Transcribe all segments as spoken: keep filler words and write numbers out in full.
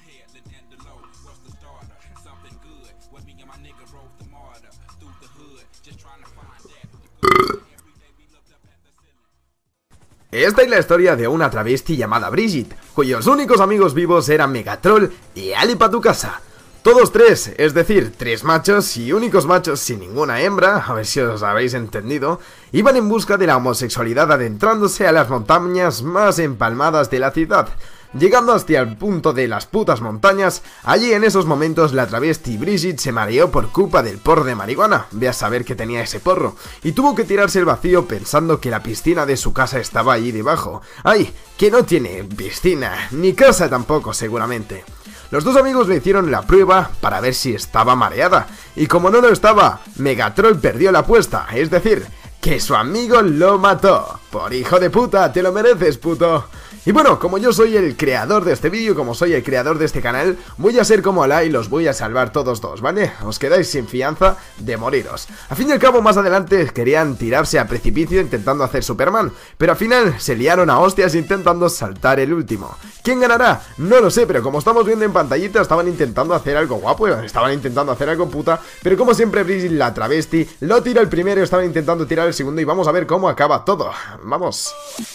Esta es la historia de una travesti llamada Brigitte, cuyos únicos amigos vivos eran Megatroll y Ale pa' tu casa. Todos tres, es decir, tres machos y únicos machos sin ninguna hembra, a ver si os habéis entendido, iban en busca de la homosexualidad adentrándose a las montañas más empalmadas de la ciudad. Llegando hasta el punto de las putas montañas, allí en esos momentos la travesti Brigitte se mareó por culpa del porro de marihuana, ve a saber que tenía ese porro, y tuvo que tirarse el vacío pensando que la piscina de su casa estaba allí debajo. ¡Ay! Que no tiene piscina, ni casa tampoco seguramente. Los dos amigos le hicieron la prueba para ver si estaba mareada, y como no lo estaba, Megatroll perdió la apuesta, es decir, que su amigo lo mató. Por hijo de puta, te lo mereces, puto. Y bueno, como yo soy el creador de este vídeo, como soy el creador de este canal, voy a ser como Alá y los voy a salvar todos dos, ¿vale? Os quedáis sin fianza de moriros. A fin y al cabo, más adelante querían tirarse a precipicio intentando hacer Superman, pero al final se liaron a hostias intentando saltar el último. ¿Quién ganará? No lo sé, pero como estamos viendo en pantallita, estaban intentando hacer algo guapo, estaban intentando hacer algo puta, pero como siempre Brigitte, la travesti, lo tira el primero, estaban intentando tirar el segundo y vamos a ver cómo acaba todo. Vamos.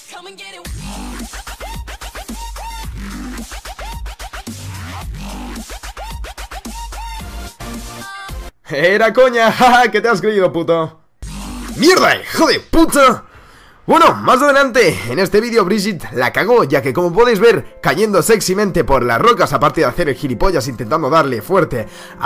Era coña, jaja, que te has creído, puto. ¡Mierda, hijo de puta! Bueno, más adelante, en este vídeo Brigitte la cagó, ya que como podéis ver, cayendo sexymente por las rocas, aparte de hacer el gilipollas intentando darle fuerte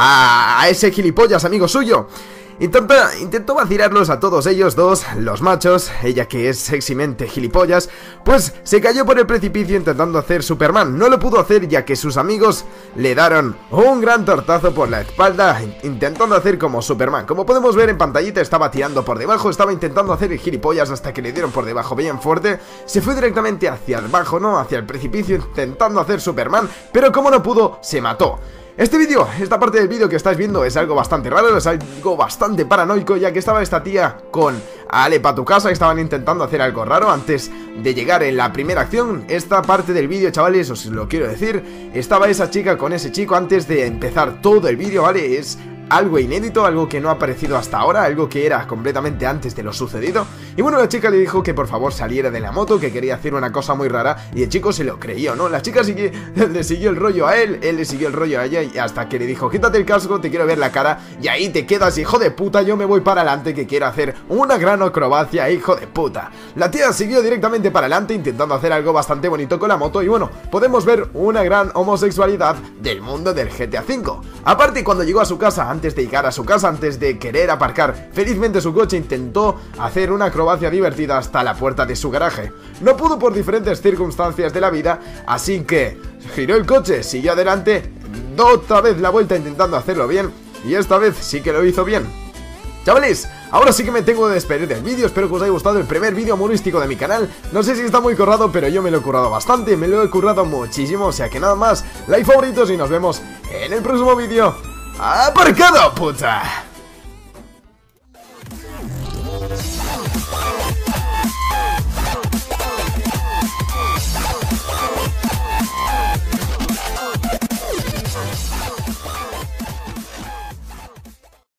a, a ese gilipollas amigo suyo, Intenta, intentó vacilarlos a todos ellos dos, los machos, ella que es sexymente gilipollas, pues se cayó por el precipicio intentando hacer Superman. No lo pudo hacer ya que sus amigos le dieron un gran tortazo por la espalda intentando hacer como Superman. Como podemos ver en pantallita, estaba tirando por debajo, estaba intentando hacer el gilipollas hasta que le dieron por debajo bien fuerte. Se fue directamente hacia abajo, ¿no? Hacia el precipicio intentando hacer Superman, pero como no pudo, se mató. Este vídeo, esta parte del vídeo que estáis viendo es algo bastante raro, es algo bastante paranoico, ya que estaba esta tía con Ale pa' tu casa y estaban intentando hacer algo raro antes de llegar en la primera acción. Esta parte del vídeo, chavales, os lo quiero decir, estaba esa chica con ese chico antes de empezar todo el vídeo, ¿vale? Es algo inédito, algo que no ha aparecido hasta ahora, algo que era completamente antes de lo sucedido. Y bueno, la chica le dijo que por favor saliera de la moto, que quería hacer una cosa muy rara, y el chico se lo creyó, ¿no? La chica sigue, le siguió el rollo a él, él le siguió el rollo a ella, y hasta que le dijo, quítate el casco, te quiero ver la cara, y ahí te quedas, hijo de puta, yo me voy para adelante, que quiero hacer una gran acrobacia, hijo de puta. La tía siguió directamente para adelante, intentando hacer algo bastante bonito con la moto, y bueno, podemos ver una gran homosexualidad del mundo del G T A cinco. Aparte, cuando llegó a su casa, antes de llegar a su casa, antes de querer aparcar felizmente su coche, intentó hacer una acrobacia divertida hasta la puerta de su garaje. No pudo por diferentes circunstancias de la vida, así que giró el coche, siguió adelante, dio otra vez la vuelta intentando hacerlo bien, y esta vez sí que lo hizo bien. Chavales, ahora sí que me tengo que despedir del vídeo, espero que os haya gustado el primer vídeo humorístico de mi canal. No sé si está muy currado, pero yo me lo he currado bastante, me lo he currado muchísimo, o sea que nada más, like, favoritos y nos vemos en el próximo vídeo. ¡Aparcado, puta!